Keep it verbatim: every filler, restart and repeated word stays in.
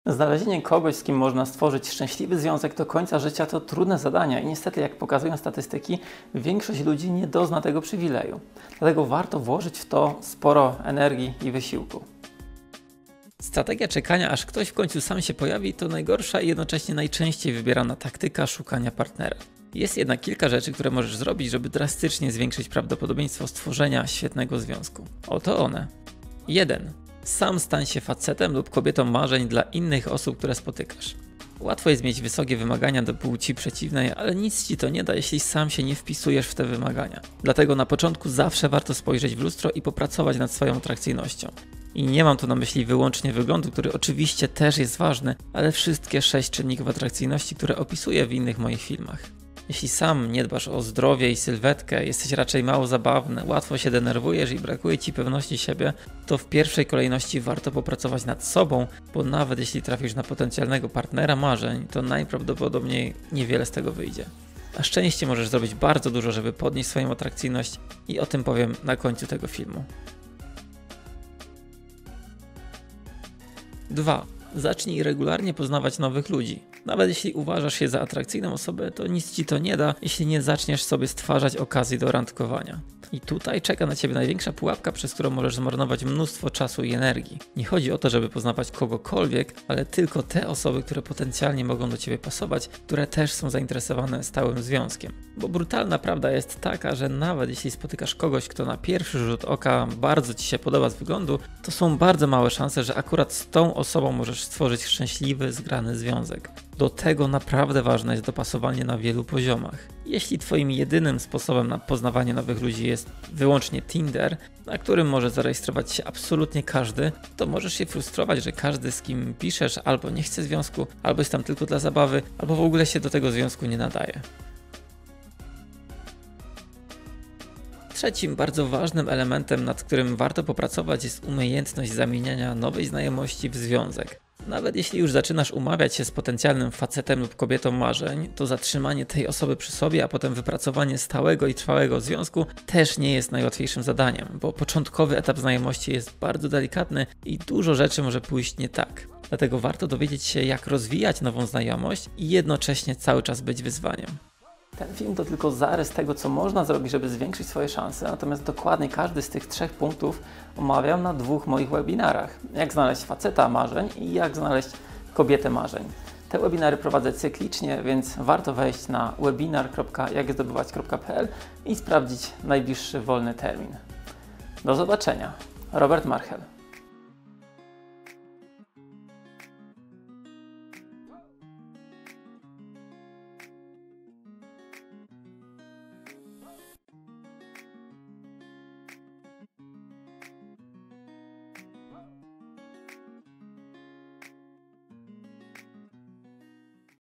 Znalezienie kogoś, z kim można stworzyć szczęśliwy związek do końca życia to trudne zadanie i niestety, jak pokazują statystyki, większość ludzi nie dozna tego przywileju. Dlatego warto włożyć w to sporo energii i wysiłku. Strategia czekania, aż ktoś w końcu sam się pojawi, to najgorsza i jednocześnie najczęściej wybierana taktyka szukania partnera. Jest jednak kilka rzeczy, które możesz zrobić, żeby drastycznie zwiększyć prawdopodobieństwo stworzenia świetnego związku. Oto one. jeden. Sam stań się facetem lub kobietą marzeń dla innych osób, które spotykasz. Łatwo jest mieć wysokie wymagania do płci przeciwnej, ale nic ci to nie da, jeśli sam się nie wpisujesz w te wymagania. Dlatego na początku zawsze warto spojrzeć w lustro i popracować nad swoją atrakcyjnością. I nie mam tu na myśli wyłącznie wyglądu, który oczywiście też jest ważny, ale wszystkie sześć czynników atrakcyjności, które opisuję w innych moich filmach. Jeśli sam nie dbasz o zdrowie i sylwetkę, jesteś raczej mało zabawny, łatwo się denerwujesz i brakuje ci pewności siebie, to w pierwszej kolejności warto popracować nad sobą, bo nawet jeśli trafisz na potencjalnego partnera marzeń, to najprawdopodobniej niewiele z tego wyjdzie. Na szczęście możesz zrobić bardzo dużo, żeby podnieść swoją atrakcyjność i o tym powiem na końcu tego filmu. dwa. Zacznij regularnie poznawać nowych ludzi. Nawet jeśli uważasz się za atrakcyjną osobę, to nic ci to nie da, jeśli nie zaczniesz sobie stwarzać okazji do randkowania. I tutaj czeka na ciebie największa pułapka, przez którą możesz zmarnować mnóstwo czasu i energii. Nie chodzi o to, żeby poznawać kogokolwiek, ale tylko te osoby, które potencjalnie mogą do ciebie pasować, które też są zainteresowane stałym związkiem. Bo brutalna prawda jest taka, że nawet jeśli spotykasz kogoś, kto na pierwszy rzut oka bardzo ci się podoba z wyglądu, to są bardzo małe szanse, że akurat z tą osobą możesz stworzyć szczęśliwy, zgrany związek. Do tego naprawdę ważne jest dopasowanie na wielu poziomach. Jeśli twoim jedynym sposobem na poznawanie nowych ludzi jest wyłącznie Tinder, na którym może zarejestrować się absolutnie każdy, to możesz się frustrować, że każdy, z kim piszesz, albo nie chce związku, albo jest tam tylko dla zabawy, albo w ogóle się do tego związku nie nadaje. Trzecim bardzo ważnym elementem, nad którym warto popracować, jest umiejętność zamieniania nowej znajomości w związek. Nawet jeśli już zaczynasz umawiać się z potencjalnym facetem lub kobietą marzeń, to zatrzymanie tej osoby przy sobie, a potem wypracowanie stałego i trwałego związku też nie jest najłatwiejszym zadaniem, bo początkowy etap znajomości jest bardzo delikatny i dużo rzeczy może pójść nie tak. Dlatego warto dowiedzieć się, jak rozwijać nową znajomość i jednocześnie cały czas być wyzwaniem. Ten film to tylko zarys tego, co można zrobić, żeby zwiększyć swoje szanse, natomiast dokładnie każdy z tych trzech punktów omawiam na dwóch moich webinarach. Jak znaleźć faceta marzeń i jak znaleźć kobietę marzeń. Te webinary prowadzę cyklicznie, więc warto wejść na webinar kropka jak zdobywać kropka p l i sprawdzić najbliższy wolny termin. Do zobaczenia. Robert Marchel.